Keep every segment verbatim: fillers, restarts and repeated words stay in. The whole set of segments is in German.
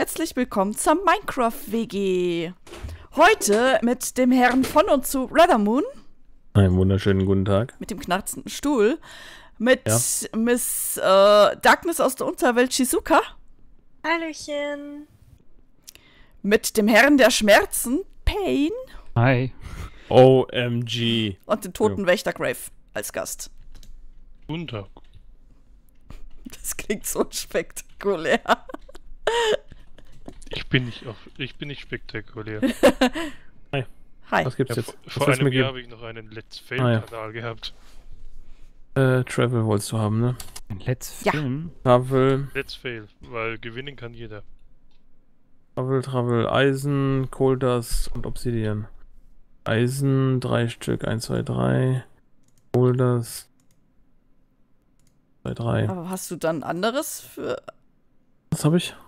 Herzlich willkommen zur Minecraft-W G. Heute mit dem Herrn von und zu Rothermoon. Einen wunderschönen guten Tag. Mit dem knarzenden Stuhl. Mit Ja. Miss äh, Darkness aus der Unterwelt Shizuka. Hallöchen. Mit dem Herrn der Schmerzen Pain. Hi. O M G. Und den toten Ja. Wächter Grave als Gast. Guten Tag. Das klingt so spektakulär. Ich bin nicht, auf, ich bin nicht spektakulär. Hi. Was gibt's Ja, jetzt? vor Was vor willst du einem mir Jahr geben? habe ich noch einen Let's Ah, ja. Fail-Kanal gehabt. Äh, Travel wolltest du haben, ne? Ein Let's Ja. Film. Travel, Let's Fail, weil gewinnen kann jeder. Travel, Travel, Eisen, Coldust und Obsidian. Eisen, drei Stück, eins, zwei, drei. Coldust, zwei, drei. Aber hast du dann anderes für... Was habe ich?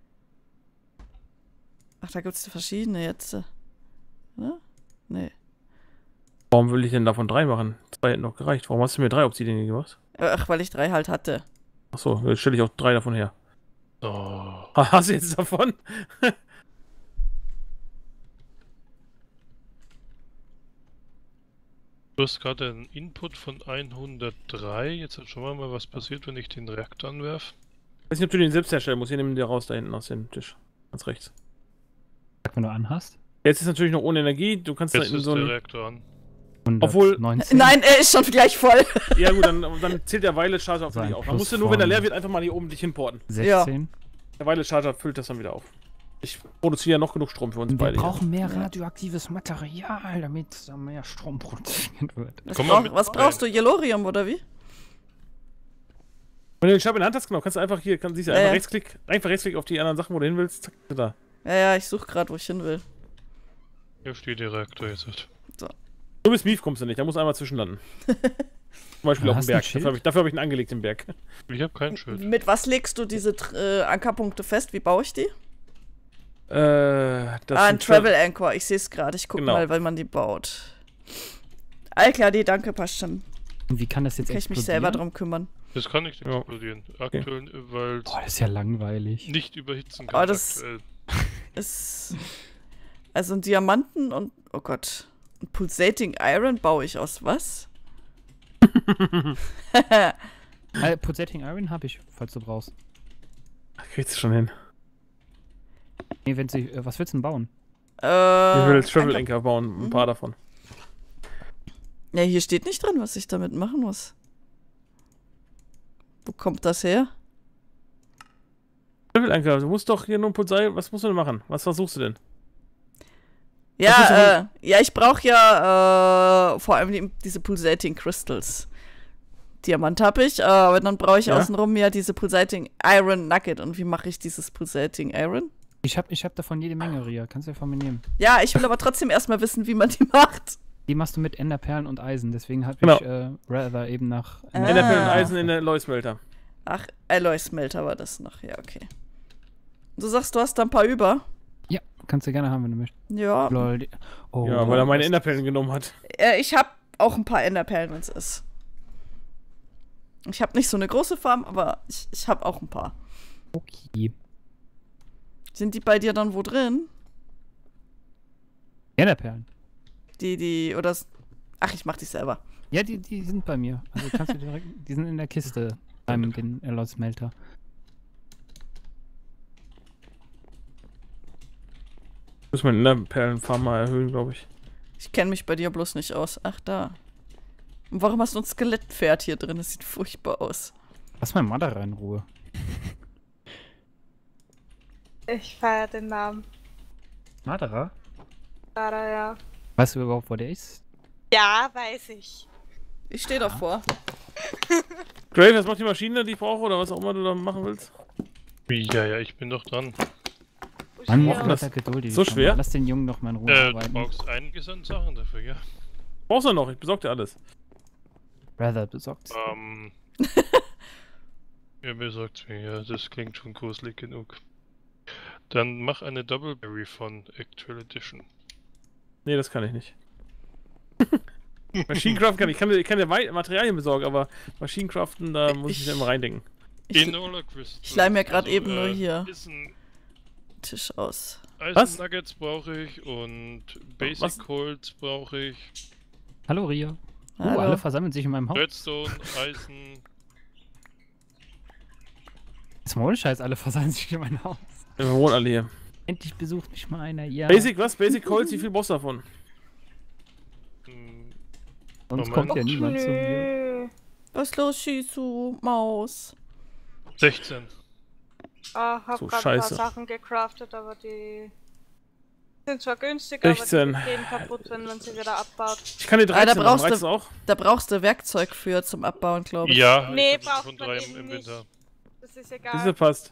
Ach, da gibt es verschiedene jetzt. äh, Ne? Nee. Warum will ich denn davon drei machen? Zwei hätten noch gereicht. Warum hast du mir drei Obsidian gemacht? Ach, weil ich drei halt hatte. Achso, jetzt stelle ich auch drei davon her. Oh, Hast du jetzt davon? du hast gerade einen Input von hundertdrei. Jetzt schauen wir mal, was passiert, wenn ich den Reaktor anwerfe. Ich weiß nicht, ob du den selbst herstellen musst. Hier nimm den raus, da hinten aus dem Tisch. Ganz rechts. Sag, wenn du anhast. Jetzt ist natürlich noch ohne Energie. Du kannst da Jetzt in ist so der ein... Reaktor an. Obwohl- hundertneunzehn. Nein, er ist schon gleich voll. Ja gut, dann, dann zählt der Violet Charger So für ein dich auf. Man Plus musst du nur, wenn er von- leer wird, einfach mal hier oben dich hinporten. sechzehn. Der Violet Charger füllt das dann wieder auf. Ich produziere ja noch genug Strom für uns Wir beide. brauchen mehr Ja. radioaktives Material, damit da mehr Strom produziert wird. Was, Komm mal brauch, mit was rein. brauchst du? Yellorium oder wie? Wenn du den Stab in der Hand hast, genau, kannst du einfach hier, kannst, siehst du, Ja, einfach ja. Rechtsklick, einfach Rechtsklick auf die anderen Sachen, wo du hin willst. Zack, da. Ja, ja, ich suche gerade, wo ich hin will. Hier steht der Reaktor jetzt. Du bist Mief, kommst du nicht, da musst du einmal zwischenlanden. Zum Beispiel Ja, auf dem hast du ein Berg. Schild? Dafür habe ich, dafür hab ich einen angelegt im Berg. Ich habe kein Schild. Mit was legst du diese äh, Ankerpunkte fest? Wie baue ich die? Äh, das ah, ein sind Travel Anchor. Ich sehe es gerade. Ich gucke Genau. mal, weil man die baut. All klar, die danke, passt schon. Und wie kann das jetzt Kann ich mich explodieren? selber drum kümmern. Das kann nicht Ja. explodieren. Aktuell, weil es Boah, das ist ja langweilig. nicht überhitzen Oh, kann. das- aktuell. Ist. Also ein Diamanten und. Oh Gott. Ein Pulsating Iron baue ich aus was? Äh, Pulsating Iron habe ich, falls du brauchst. Kriegst du schon hin. Nee, wenn sie, äh, was willst du denn bauen? Äh. Ich will jetzt Travel Anker- Anchor bauen, ein Mhm. paar davon. Ja, hier steht nicht drin, was ich damit machen muss. Wo kommt das her? Travel Anchor, du musst doch hier nur ein Pulsar, was musst du denn machen? Was versuchst du denn? ist Ja, äh, ja, ich brauche ja äh, vor allem die, diese Pulsating Crystals. Diamant habe ich, äh, aber dann brauche ich Ja? außenrum ja diese Pulsating Iron Nugget. Und wie mache ich dieses Pulsating Iron? Ich hab, ich hab davon jede Menge, Ria. Kannst du ja von mir nehmen. Ja, ich will aber trotzdem erstmal wissen, wie man die macht. Die machst du mit Enderperlen und Eisen, deswegen habe Genau. ich äh, Rather eben nach... Ah. Enderperlen und Eisen in der Alloy Smelter. Ach, Alloy Smelter war das noch. Ja, okay. Du sagst, du hast da ein paar über? Ja, kannst du gerne haben, wenn du möchtest. Ja. Lol, die- oh, Ja, weil er meine was- Enderperlen genommen hat. Äh, ich habe auch ein paar Enderperlen, wenn es ist. Ich habe nicht so eine große Farm, aber ich, ich habe auch ein paar. Okay. Sind die bei dir dann wo drin? Enderperlen? Die, die, oder. s- Ach, ich mach die selber. Ja, die, die sind bei mir. Also kannst du direkt, die sind in der Kiste beim den Alloy Smelter. Ich muss meine Enderperlenfarm mal erhöhen, glaube ich. Ich kenne mich bei dir bloß nicht aus. Ach, da. Und warum hast du ein Skelettpferd hier drin? Das sieht furchtbar aus. Lass mal Mother rein, Ruhe. Ich feiere den Namen. Madara? Leider, ja. Weißt du überhaupt, wo der ist? Ja, weiß ich. Ich stehe davor. Grave, was macht die Maschine, die ich brauche, oder was auch immer du da machen willst? Ja, ja, ich bin doch dran. Mann, Ja. mach das ja geduldig. so schwer? Lass den Jungen noch mal in Ruhe Äh, du arbeiten. brauchst einiges an Sachen dafür, ja. Brauchst du noch? Ich besorg dir alles. Rather besorgt. Ähm. Ja, mir sagt's mir, ja, das klingt schon gruselig genug. Dann mach eine Doubleberry von Actual Edition. Nee, das kann ich nicht. Maschinecraft kann ich. Kann, ich kann ja Wei- Materialien besorgen, aber Maschinecraften, da muss ich, Ich- mich immer reindenken. Ich, Enola Crystal. ich leih mir grad eben nur hier. Ist ein Tisch aus. Eisen Nuggets brauche ich und Basic Was? Holz brauche ich. Hallo Ria. Oh, Hallo. alle versammeln sich in meinem Haus. Redstone, Eisen. Jetzt mal ohne Scheiß, alle versammeln sich in meinem Haus. Wir wohnen alle hier. Endlich besucht mich mal einer, ja. Basic, was? Basic Holz, wie viel brauchst du davon? Hm, Sonst Moment. kommt ja Och, niemand zu mir. nö. Was ist los, Shizu? Maus. sechzehn. Ah, hab So grad ein paar scheiße. Sachen gecraftet, aber die sind zwar günstig, sechzehn. aber die gehen kaputt, wenn man sie wieder abbaut. Ich kann dir Ah, da dreizehn machen, brauchst reicht's du- auch? Da brauchst du Werkzeug für zum Abbauen, glaube ich. Ja, Nee, ich hab braucht schon man drei eben im nicht. Inventar. Das ist Diese egal. passt.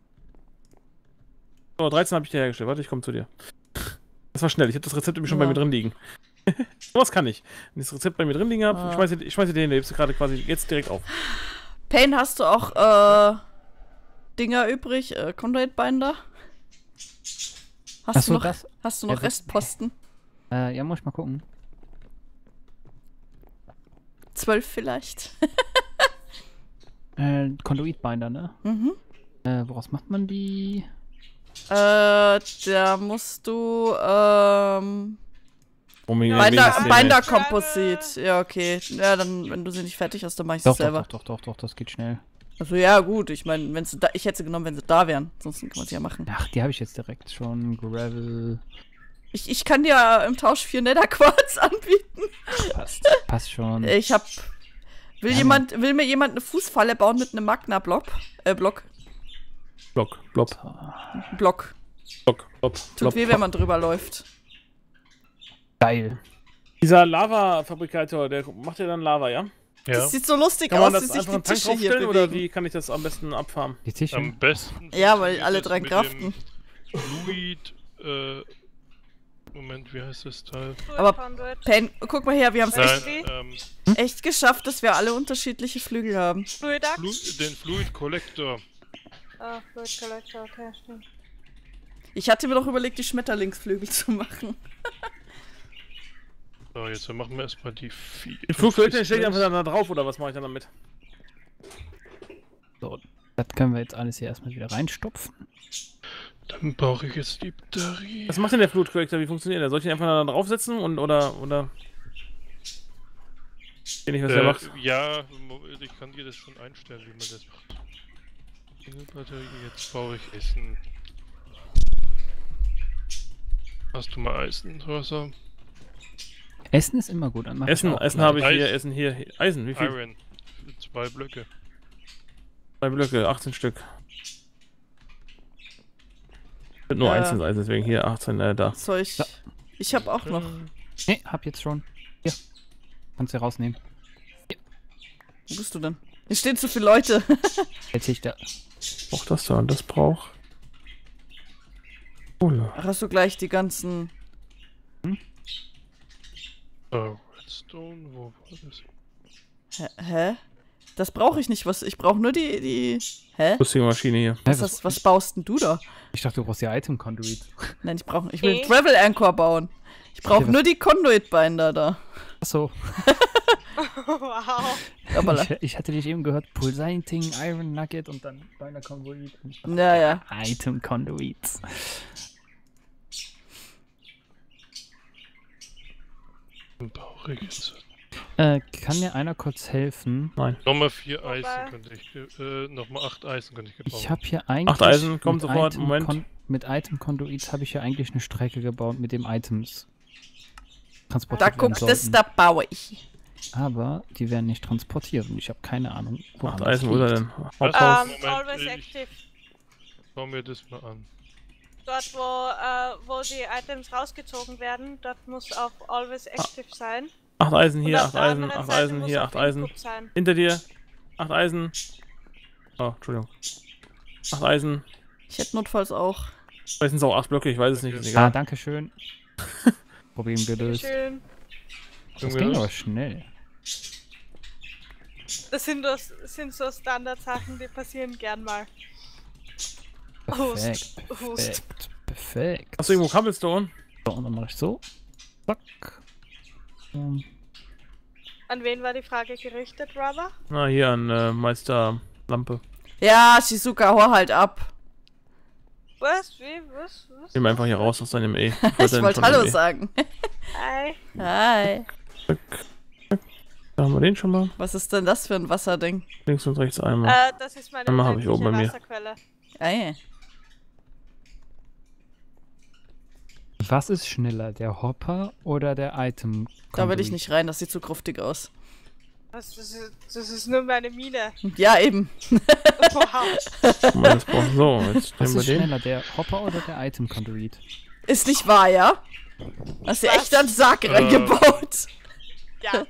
So, dreizehn habe ich dir hergestellt. Warte, ich komme zu dir. Das war schnell. Ich habe das Rezept nämlich schon Ja. bei mir drin liegen. Was kann ich? Wenn ich das Rezept bei mir drin liegen habe, Ah. ich schmeiße ich schmeiße dir hin, du hebst du gerade quasi jetzt direkt auf. Payne, hast du auch äh, Dinger übrig? Äh, Conduit Binder? Hast, Achso, du noch, das. hast du Ja, noch das- Restposten? Äh, ja, muss ich mal gucken. Zwölf vielleicht? Äh, Konduitbinder, ne? Mhm. Äh, woraus macht man die? Äh, da musst du, ähm, Um mir Ja, Binder, wenigstens- Binder Schreibe- Komposit. Ja, okay. Ja, dann, wenn du sie nicht fertig hast, dann mach ich Doch, es selber. doch, doch, doch, doch, doch, das geht schnell. Also ja, gut. Ich meine, wenn sie da, ich hätte sie genommen, wenn sie da wären. Ansonsten kann man sie ja machen. Ach, die habe ich jetzt direkt schon. Gravel. Ich, ich kann dir im Tausch vier Netherquartz anbieten. Passt. Passt schon. Ich hab. Will Ja, jemand, will mir jemand eine Fußfalle bauen mit einem Magna-Block? Äh, Block. Block, Block, Block. Block, Block, Tut Block. weh, wenn man drüber läuft. Geil. Dieser Lava-Fabrikator, der macht ja dann Lava, ja? Ja. Das sieht so lustig Kann man aus, das wie sich einfach die einen Tank Tische hier draufstellen oder bewegen. wie kann ich das am besten abfarmen? Die Tische. Am besten. Ja, weil alle funktioniert drei das kraften. mit dem Fluid, äh. Moment, wie heißt das Teil? Fluid Aber- Conduit. Pen, guck mal her, wir haben es Nein, echt, Wie? ähm, echt geschafft, dass wir alle unterschiedliche Flügel haben. Fluidax? Flu den Fluid Collector. Ah, Fluid Collector, okay, stimmt. Ich hatte mir doch überlegt, die Schmetterlingsflügel zu machen. So, jetzt machen wir erstmal die vier. Den Flugfilter stelle ich einfach dann da drauf oder was mache ich dann damit? So, das können wir jetzt alles hier erstmal wieder reinstopfen. Dann brauche ich jetzt die Batterie. Was macht denn der Fluid-Corrector? Wie funktioniert der? Soll ich den einfach da draufsetzen und oder oder. Ich weiß nicht, was der Äh, macht. ja, Mo- ich kann dir das schon einstellen, wie man das macht. Single Batterie, jetzt brauche ich Essen. Hast du mal Eisen, Rosa? Essen ist immer gut. Dann mach ich Essen, auch Essen gleich. habe ich hier, Eisen. Essen hier. hier. Eisen, wie viel? Iron. Zwei Blöcke. Zwei Blöcke, achtzehn Stück. Wird nur Äh. einzeln Eisen, deswegen hier achtzehn, äh, da. Soll ich. Ja. Ich habe auch noch. Nee, hab jetzt schon. Hier. Kannst du rausnehmen. Wo bist du denn? Hier stehen zu viele Leute. Jetzt sehe ich da. Auch das da und das braucht. Kohle. Ach, hast du gleich die ganzen. Äh, Redstone, wo war das? Hä? Hä? Das brauche ich nicht. Was? Ich brauche nur die. die. Hä? Lustige Maschine hier. Was, Hä, was, was baust denn du da? Ich dachte, du brauchst ja Item Conduit. Nein, ich brauche. Ich will Okay. Travel Anchor bauen. Ich brauche Okay, was- nur die Conduit Binder da. Achso. Wow. Aber Ich, ich hatte dich eben gehört, Pulsating, Iron Nugget und dann Binder Conduit. ja, ja. Item Conduits. Dann brauche ich jetzt. Äh, kann mir einer kurz helfen? Nein. Nochmal vier Wobei- Eisen könnte ich, ge- äh, nochmal acht Eisen könnte ich gebrauchen. Ich habe hier eigentlich. Eisen, kommt mit sofort, Item Moment. Con mit Item Conduits habe ich hier eigentlich eine Strecke gebaut, mit dem Items transportiert Da werden guckt es, sollten. da baue ich. Aber die werden nicht transportiert und ich habe keine Ahnung, wo Acht Eisen, wo ist er denn? Was? Haupthaus. Ähm, Moment, always ich- active. Schau mir das mal an. Dort, wo, äh, wo die Items rausgezogen werden, dort muss auch always active sein. Acht Eisen Und hier, auf acht der Eisen, anderen acht Seite Eisen, muss hier, auch acht Eisen. Input sein. Hinter dir. Acht Eisen. Oh, Entschuldigung. Acht Eisen. Ich hätte notfalls auch. Vielleicht sind es auch acht Blöcke, ich weiß es nicht. Ist Ah, egal. danke schön. Problem gelöst. Schön. Das ging aber schnell. Das sind, das sind so Standardsachen, die passieren gern mal. Perfekt, Hust. Hust. perfekt, perfekt. Hast du irgendwo Cobblestone? So, und dann mache ich so. Zack. Ähm, An wen war die Frage gerichtet, Rubber? Na, hier an äh, Meister Lampe. Ja, Shizuka, hau halt ab. Was? Wie? Was? Was? Nimm einfach hier raus aus deinem E. Ich wollte Hallo sagen. Hi. Hi. Da haben wir den schon mal. Was ist denn das für ein Wasserding? Links und rechts einmal. Äh, das ist meine Einmal habe ich oben bei mir. Wasserquelle. Ey. Was ist schneller, der Hopper oder der Item? Da will ich nicht rein, das sieht zu gruftig aus. Das, das, ist, das ist nur meine Mine. Ja, eben. Wow. Mal das brauchen. So, jetzt Was nehmen wir ist den. schneller, der Hopper oder der Item Conduit? Ist nicht wahr, ja? Hast du Was? echt einen Sarg Äh. reingebaut? Ja.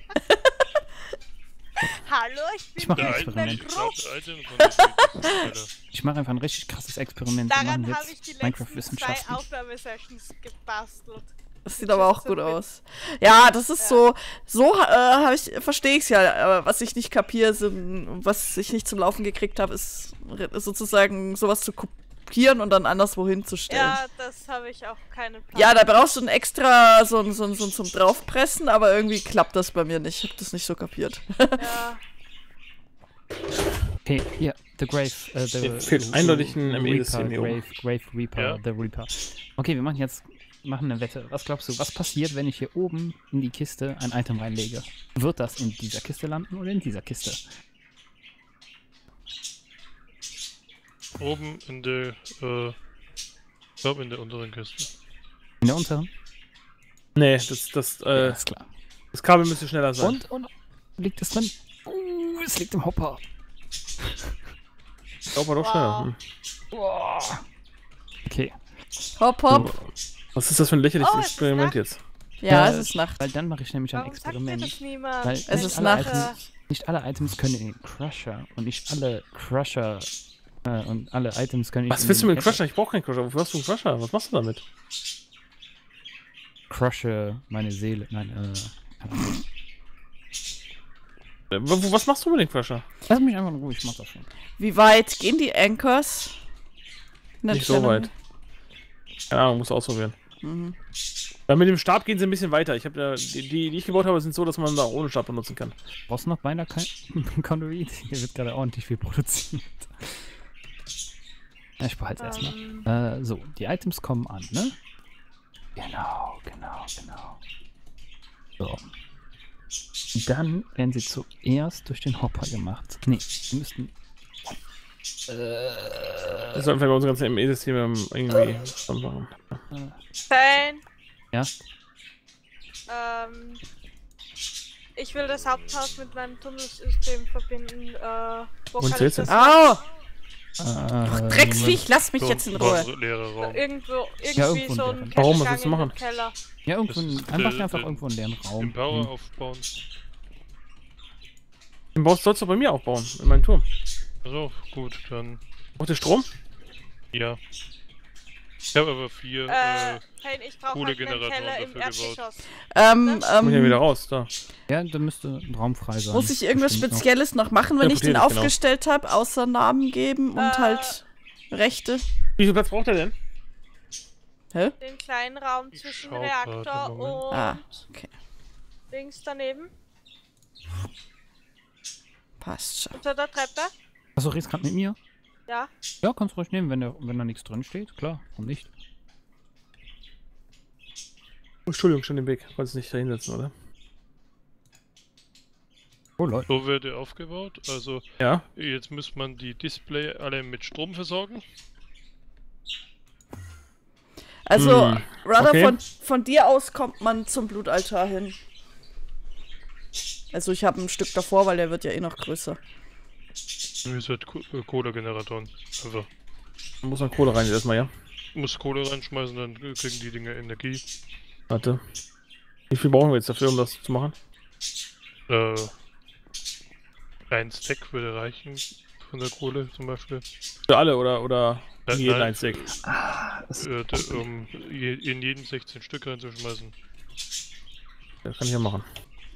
Hallo, ich bin Ich mache ein Der Experiment. Item- der Item Conduit ist Ich mache einfach ein richtig krasses Experiment. Wir Daran machen habe ich jetzt die letzten zwei Minecraft-Wissenschaften. Aufnahmesessions gebastelt. Das sieht aber auch gut aus. Ja, das ist so, so äh, habe ich, verstehe ich es ja. Aber was ich nicht kapiere, sind, was ich nicht zum Laufen gekriegt habe, ist sozusagen sowas zu kopieren und dann anderswo hinzustellen. Ja, das habe ich auch keinen Plan. Ja, da brauchst du ein extra so, ein- so, ein- so ein zum Draufpressen, aber irgendwie klappt das bei mir nicht. Ich habe das nicht so kapiert. Ja. Okay, hier, The Grave. Äh, the Hier fehlt eindeutig ein M E-System hier Reaper, oben. Grave, Grave Reaper, Ja. The Reaper. Okay, wir machen jetzt machen eine Wette. Was glaubst du, was passiert, wenn ich hier oben in die Kiste ein Item reinlege? Wird das in dieser Kiste landen oder in dieser Kiste? oben in der, äh, ich glaube in der unteren Kiste. In der unteren? Nee, das, das, Ja, äh, ist klar. das Kabel müsste schneller sein. Und, und, liegt es drin? Uh, es liegt im Hopper. Ich glaube doch schneller. Wow. Hm. Okay, Hopp, hopp. Was ist das für ein lächerliches Oh, es ist Experiment Nacht. jetzt? Ja, Äh, es ist Nacht. weil dann mache ich nämlich ein Warum sagt mir Experiment. das niemand? Weil Es nicht ist alle Nacht. Items, nicht alle Items können in den Crusher und nicht alle Crusher äh, und alle Items können Was in willst du den mit dem Crusher? Ich brauche keinen Crusher. Wofür hast du einen Crusher? Was machst du damit? Crusher meine Seele. Nein, äh. keine Ahnung. Äh, wo- Was machst du mit dem Crusher? Lass mich einfach in Ruhe, ich mach das schon. Wie weit gehen die Anchors? Nicht so weit. Keine Ahnung, musst du ausprobieren. Mhm. Weil mit dem Stab gehen sie ein bisschen weiter. Ich habe ja, die, die, die ich gebaut habe, sind so, dass man da ohne Stab benutzen kann. Brauchst du noch beinahe kein Conduit? Hier wird gerade ordentlich viel produziert. Ja, ich behalte es Ähm, erstmal. Äh, so, die Items kommen an, ne? Genau, genau, genau. So. Dann werden sie zuerst durch den Hopper gemacht. Nee, sie müssten. Das sollten wir bei unserem ganzen M E-System irgendwie machen. Fein. Ja? Ähm, ich will das Haupthaus mit meinem Tunnelsystem verbinden. Äh, wo Und kann ich jetzt? das Au! Äh, Drecksviech, lass mich So, jetzt in war Ruhe. ein leerer Raum. Irgendwo, irgendwie Ja, irgendwo so in ein der- Warum? Was Gang willst du in machen? den Keller. Ja, irgendwo Das ein, ist, einfach, äh, einfach den- irgendwo einen leeren Raum. Den Power Hm. aufbauen. Den baust, sollst du bei mir aufbauen, in meinem Turm. Also gut, dann Braucht ihr Strom? ja. Ich habe aber vier. Äh, Äh, Fein, ich brauche halt einen Kohlegeneratoren Keller im dafür gebaut. Erdgeschoss. Ähm, Muss ja wieder ähm, raus, da. Ja, da müsste ein Raum frei sein. muss ich irgendwas Bestimmt noch. Spezielles noch machen, wenn ich den Teleportiert, genau. aufgestellt habe, außer Namen geben und Äh. halt Rechte? Wie viel Platz braucht er denn? Hä? Den kleinen Raum Ich zwischen schau Reaktor grad, und Moment. Ah, okay. links daneben. Passt schon. Unter der Treppe. Achso, redest gerade mit mir? Ja. Ja, kannst du ruhig nehmen, wenn da, wenn da nichts drin steht. Klar, warum nicht? Oh, Entschuldigung, schon den Weg. Wolltest nicht da hinsetzen, oder? Oh, Leute. so wird er aufgebaut. Also Ja. jetzt muss man die Display alle mit Strom versorgen. Also, Hm, Rudder, okay. von, von dir aus kommt man zum Blutaltar hin. Also ich habe ein Stück davor, weil der wird ja eh noch größer. Ihr seid Ko äh, Kohlegeneratoren. Einfach. Da muss man Kohle rein erstmal, ja. Muss Kohle reinschmeißen, dann kriegen die Dinger Energie. Warte. Wie viel brauchen wir jetzt dafür, um das zu machen? Äh, ein Stack würde reichen von der Kohle zum Beispiel. Für alle oder, oder Nein, jeden nein. ein Stick? Äh, da, um je, in jeden sechzehn Stück reinzuschmeißen. Das kann ich ja machen.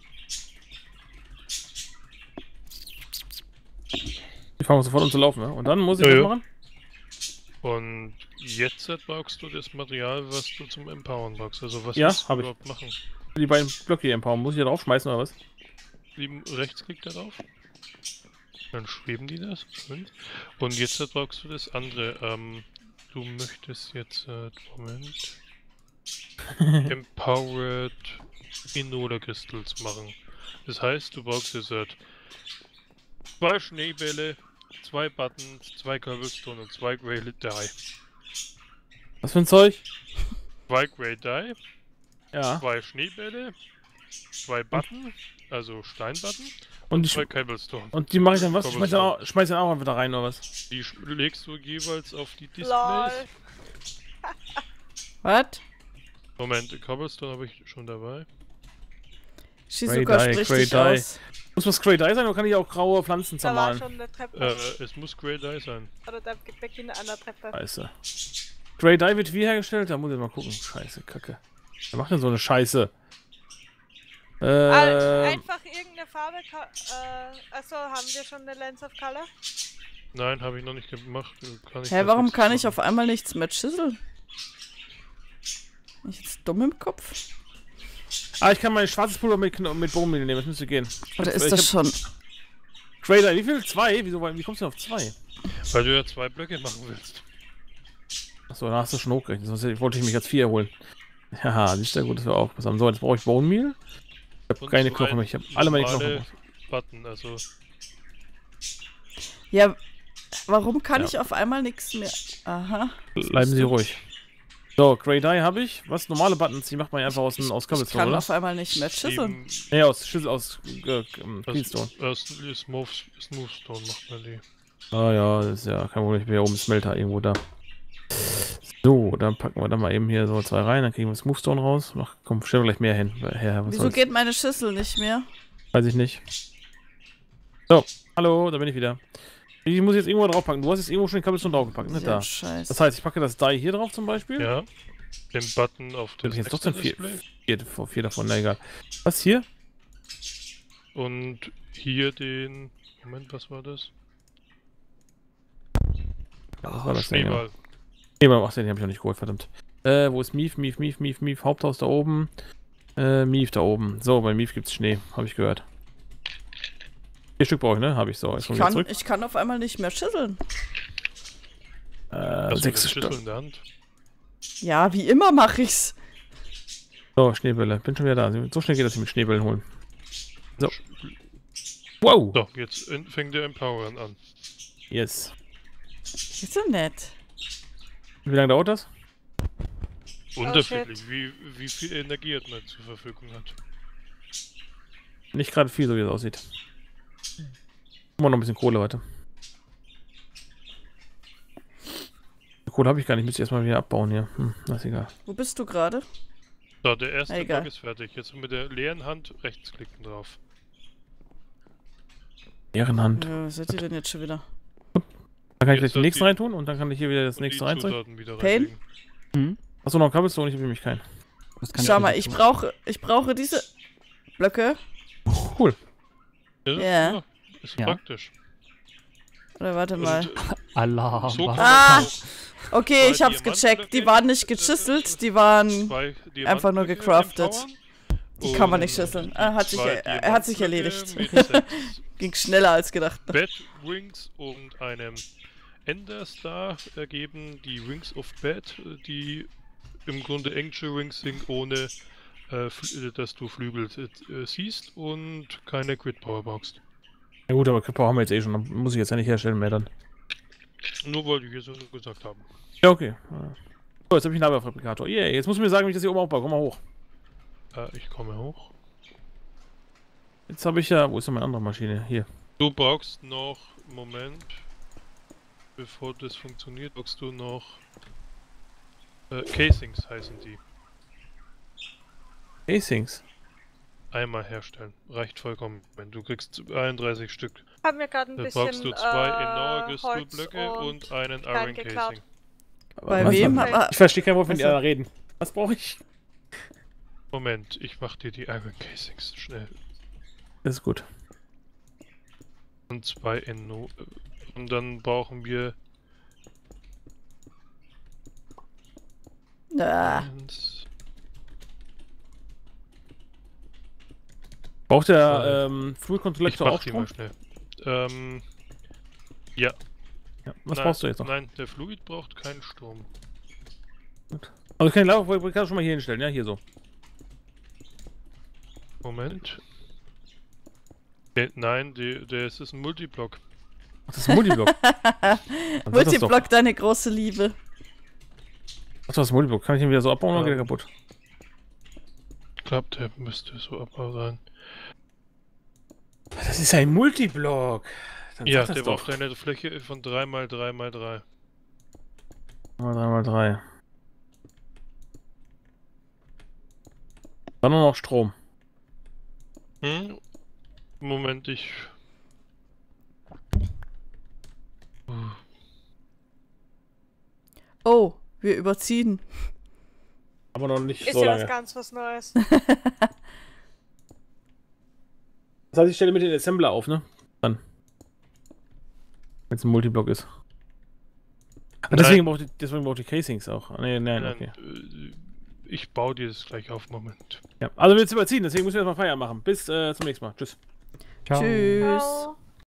Die fangen sofort an zu laufen, ja? Und dann muss ich Ja, das ja. machen? Und jetzt brauchst du das Material, was du zum Empowern brauchst. Also was Ja, willst du hab ich. überhaupt machen? Die beiden Blöcke hier empowern. Muss ich da draufschmeißen oder was? Lieben Rechtsklick darauf. Dann schweben die das. Schön. Und jetzt brauchst du das andere. Ähm, du möchtest jetzt, äh, Moment, Empowered Inola Crystals machen. Das heißt, du brauchst jetzt halt zwei Schneebälle, zwei Buttons, zwei Cobblestone und zwei Grey Dye. Was für ein Zeug? Zwei Grey Dye, Ja. zwei Schneebälle, zwei Button, also Steinbutton Und die, zwei sch Cobblestone. und die mache ich dann was? Schmeiß dann, auch, schmeiß dann auch einfach da rein, oder was? Die sch- legst du jeweils auf die Displays. Lol. Was? Moment, Cobblestone habe ich schon dabei. Shizuka Grey Dye, spricht Grey dich Dye. aus. Muss was Grey Dye sein oder kann ich auch graue Pflanzen Da war zermalen? schon eine Treppe. Äh, es muss Grey Dye sein. Oder der Beginn einer Treppe. Scheiße. Grey Dye wird wie hergestellt? Da muss ich mal gucken. Scheiße, Kacke. Wer macht denn so eine Scheiße? Al- Ähm, Einfach irgendeine Farbe. ka- Äh, also haben wir schon eine Lens of Color? Nein, habe ich noch nicht gemacht. Kann ich Hä, das warum jetzt kann ich machen? auf einmal nichts mehr chiseln? Bin ich jetzt dumm im Kopf? ah, ich kann mein schwarzes Pulver mit, Kno- mit Bohnenmehl nehmen. Das müsste gehen. Oder Ich ist das hab- schon... Grey Dye, wie viel? Zwei? Wieso, wie kommst du auf zwei? Weil du ja zwei Blöcke machen willst. Achso, da hast du schon hochgerechnet. Sonst wollte ich mich als vier holen. Ja, siehst du, gut, dass wir aufpassen haben. So, jetzt brauche ich Bohnenmehl. Ich habe Und keine zwei Knochen mehr. Ich habe alle meine Knochen. normale verbraucht. Button, also Ja, warum kann Ja. ich auf einmal nichts mehr... Aha. Bleiben Sie ruhig. So, Grey Dye habe ich. Was? Normale Buttons, die macht man einfach aus, dem- aus Ich Cobblestone, kann oder? auf einmal nicht mehr chiseln. eben Nee, aus Schüssel, aus äh, ähm, Cleanstone. aus, aus Smooth, Smoothstone macht man die. Ah ja, das ist ja kein Problem. Ich bin ja oben im Smelter irgendwo da. So, dann packen wir da mal eben hier so zwei rein, dann kriegen wir Smoothstone raus. Ach komm, stellen wir gleich mehr hin. Her, was Wieso soll's? geht meine Schüssel nicht mehr? Weiß ich nicht. So, hallo, da bin ich wieder. Ich muss jetzt irgendwo draufpacken. Du hast jetzt irgendwo schon den Cobblestone draufgepackt, ne? Ja, Da. Scheiße. Das heißt, ich packe das Dye hier drauf zum Beispiel. Ja. Den Button auf Bin das ich jetzt trotzdem nächste vier, Display. vier, vier davon, na egal. Was hier? Und hier den. Moment, was war das? Ja, was war das denn? Ja. Schneeball. Nee, ach, den habe ich noch nicht geholt, verdammt. Äh, wo ist Mief, Mief, Mief, Mief, Mief? Haupthaus da oben. Äh, Mief da oben. So, bei Mief gibt's Schnee, habe ich gehört. Vier Stück brauche ich, ne? Habe ich so. Jetzt Ich kommen wir kann, zurück. ich kann auf einmal nicht mehr chiseln. Äh, Hast du den sechs Schlüssel Stück. in der Hand? Ja, wie immer mache ich's. So, Schneebälle. Bin schon wieder da. So schnell geht das hier mit Schneebällen holen. So. Wow! So, jetzt in- fängt der Empowern an. Yes. Ist so nett. Wie lange dauert das? Unterschiedlich, wie, wie viel Energie hat man zur Verfügung hat. Nicht gerade viel, so wie es aussieht. Immer noch ein bisschen Kohle, warte. Kohle habe ich gar nicht, müsste ich erstmal wieder abbauen hier. Hm, na ist egal. Wo bist du gerade? So, der erste Egal. Block ist fertig. Jetzt mit der leeren Hand rechtsklicken drauf. Ehrenhand. Ja, was seid ihr denn jetzt schon wieder? Dann kann ich Jetzt gleich den soll nächsten die- reintun und dann kann ich hier wieder das Und nächste die reinzeigen. Zutaten wieder Pain? reinlegen. Hm? Achso, noch ein Cobblestone, ich habe nämlich keinen. Das kann Schau ja mal, nicht ich tun. brauche, ich brauche diese Blöcke. Cool. Ja, das Ja. ja, ist Ja. praktisch. Oder warte Und, mal. äh, Alarm. so kann Ah! man auch Okay, zwei ich hab's gecheckt. Die waren nicht gechiselt, die waren... zwei einfach nur Diamantblöcke gecraftet. empowern Die kann man und nicht schüsseln. Ah, hat sich, zwei er, er hat sich Diamantblöcke erledigt. mit sechs Ging schneller als gedacht. Bad Wings und einem Ender Star ergeben die Wings of Bad, die im Grunde Angel Wings sind, ohne äh, fl- dass du Flügel äh, siehst und keine Grid Power brauchst. Ja gut, aber Power haben wir jetzt eh schon, dann muss ich jetzt ja nicht herstellen mehr dann. Nur wollte ich es so gesagt haben. Ja, okay. So, jetzt habe ich einen Laberfabrikator. Yeah, jetzt muss du mir sagen, wie ich das hier oben aufbaue. Komm mal hoch. Äh, ich komme hoch. Jetzt habe ich ja... Wo ist denn meine andere Maschine? Hier. Du brauchst noch, Moment, bevor das funktioniert, brauchst du noch äh, Casings heißen die. Casings. Einmal herstellen. Reicht vollkommen. Wenn du kriegst einunddreißig Stück. Haben wir gerade ein Da bisschen brauchst du zwei äh, Enower Holz Crystal-Blöcke und, und einen Stein Iron geklaut. Casing. Bei Was wem? war- Aber, Ich verstehe kein Wort, wenn die Also- alle reden. Was brauche ich? Moment, ich mach dir die Iron Casings schnell. Das ist gut. Und zwei Eno. Und dann brauchen wir ah, eins. Braucht der Zwei. ähm, Fluid Ich Collector mach auch die Strom? mal schnell. Ähm. Ja. Ja. Was nein, brauchst du jetzt noch? Nein, der Fluid braucht keinen Strom. Also ich kann den Lava-Fabrikator schon mal hier hinstellen, ja, hier so. Moment. Der, nein, der, der ist, ist ein Multiblock. Ach, das ist ein Multiblock. Multiblock, deine große Liebe. Ach, das ist ein Multiblock. Kann ich den wieder so abbauen Ja. oder geht der kaputt? Ich glaube, der müsste so abbau sein. Das ist ein Multiblock. Dann Ja, sag das der war doch. auf deiner Fläche von drei mal drei mal drei. drei mal drei. Dann nur noch Strom. Hm? Moment, ich... Oh, wir überziehen. Aber noch nicht Ist so ja lange. was ganz was Neues. Das heißt, ich stelle mit den Assembler auf, ne? Dann. Wenn es ein Multiblock ist. Aber Nein. deswegen braucht die, deswegen braucht die Casings auch. Ah, Nee, nein, Nein, okay. äh, ich baue dir das gleich auf, Moment. Ja. Also wir jetzt überziehen, deswegen müssen wir erstmal Feier machen. Bis äh, zum nächsten Mal. Tschüss. Ciao. Tschüss. Ciao.